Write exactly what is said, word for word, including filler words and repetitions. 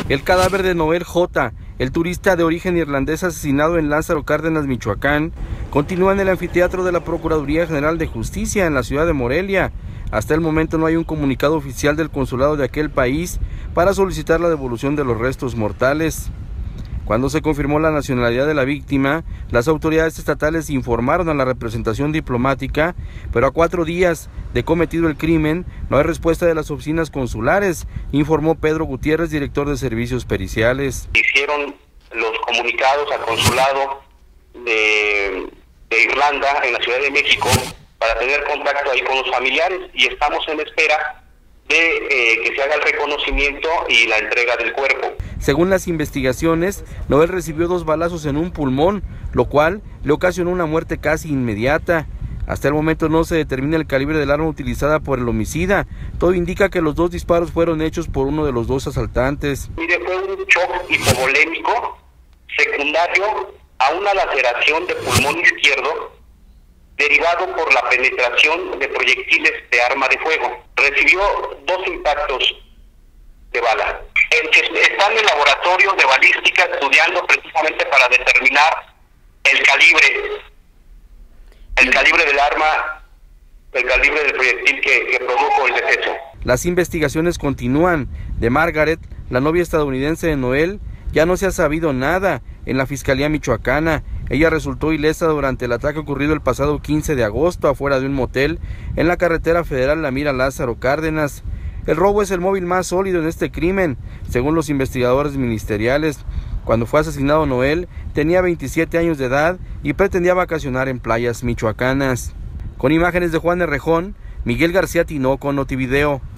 El cadáver de Noel J., el turista de origen irlandés asesinado en Lázaro Cárdenas, Michoacán, continúa en el anfiteatro de la Procuraduría General de Justicia en la ciudad de Morelia. Hasta el momento no hay un comunicado oficial del consulado de aquel país para solicitar la devolución de los restos mortales. Cuando se confirmó la nacionalidad de la víctima, las autoridades estatales informaron a la representación diplomática, pero a cuatro días de cometido el crimen, no hay respuesta de las oficinas consulares, informó Pedro Gutiérrez, director de servicios periciales. Hicieron los comunicados al consulado de, de Irlanda en la Ciudad de México para tener contacto ahí con los familiares y estamos en espera de eh, que se haga el reconocimiento y la entrega del cuerpo. Según las investigaciones, Noel recibió dos balazos en un pulmón, lo cual le ocasionó una muerte casi inmediata. Hasta el momento no se determina el calibre del arma utilizada por el homicida. Todo indica que los dos disparos fueron hechos por uno de los dos asaltantes. Mire, fue un shock hipovolémico secundario a una laceración de pulmón izquierdo derivado por la penetración de proyectiles de arma de fuego. Recibió dos impactos de bala. Está en el laboratorio de balística estudiando precisamente para determinar el calibre, el calibre del arma, el calibre del proyectil que, que produjo el deceso. Las investigaciones continúan. De Margaret, la novia estadounidense de Noel, ya no se ha sabido nada en la Fiscalía Michoacana. Ella resultó ilesa durante el ataque ocurrido el pasado quince de agosto afuera de un motel en la carretera federal La Mira Lázaro Cárdenas. El robo es el móvil más sólido en este crimen, según los investigadores ministeriales. Cuando fue asesinado Noel, tenía veintisiete años de edad y pretendía vacacionar en playas michoacanas. Con imágenes de Juan Errejón, Miguel García Tinoco, Notivideo.